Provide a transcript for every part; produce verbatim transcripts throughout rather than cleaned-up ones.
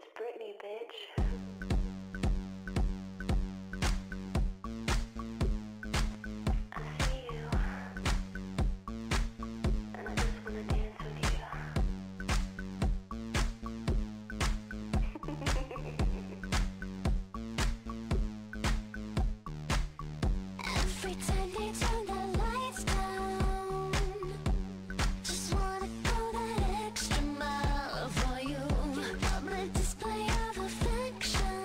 It's Britney, bitch. Every time they turn the lights down, just wanna go that extra mile for you. Public display of affection,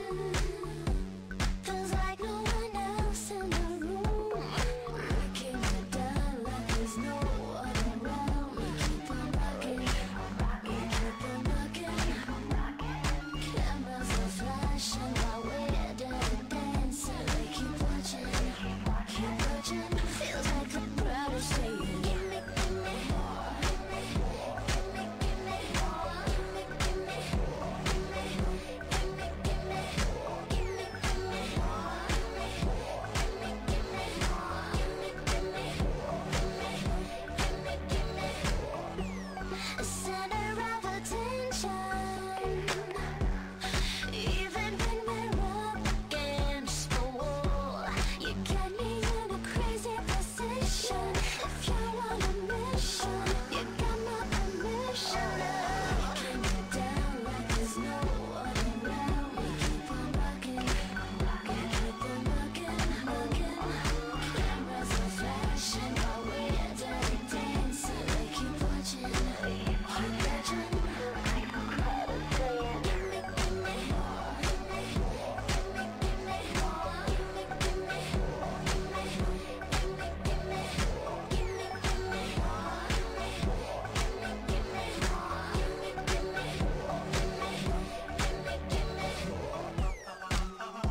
feels like no one else in the room. Breaking it down like there's no one around. We keep on rocking, we keep on rocking. Cameras are flashing while we're dancing. They keep watching. Feels like the crowd is saying, gimme, gimme more, gimme, gimme, gimme more, gimme, gimme, gimme, gimme, gimme, gimme, gimme more, gimme, gimme, gimme more, gimme, gimme, gimme, gimme, gimme. Center of attention, even when we're up against the wall, you got me in a crazy position. If you're on a mission, you got my permission. Breaking it down like there's no one around. We keep on rocking, we keep on rocking, rocking. Cameras are flashing while we're dirty dancing. They keep watching, keep watching. Like the crowd is saying, gimme, gimme more, gimme, gimme, gimme more, gimme, gimme, gimme, gimme, gimme, gimme, gimme more, gimme, gimme, gimme more, gimme, gimme, gimme, gimme, gimme.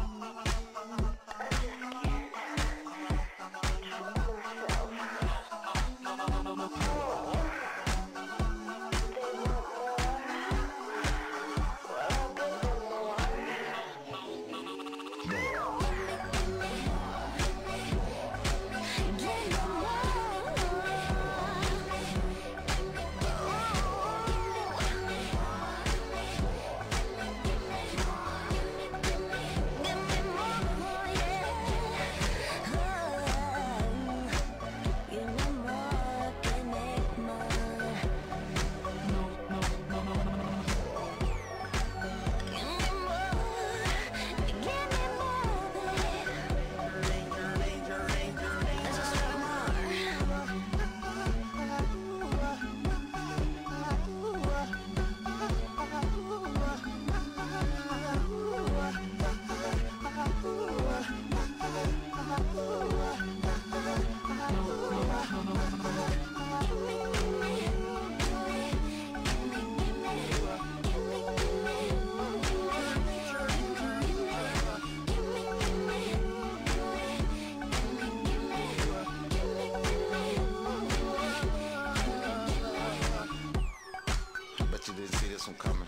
Bet you didn't see this one coming.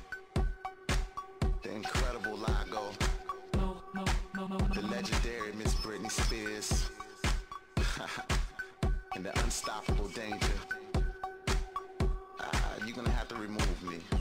The incredible Lago, the legendary Miss Britney Spears, and the unstoppable Danger. Ah, you're gonna have to remove me.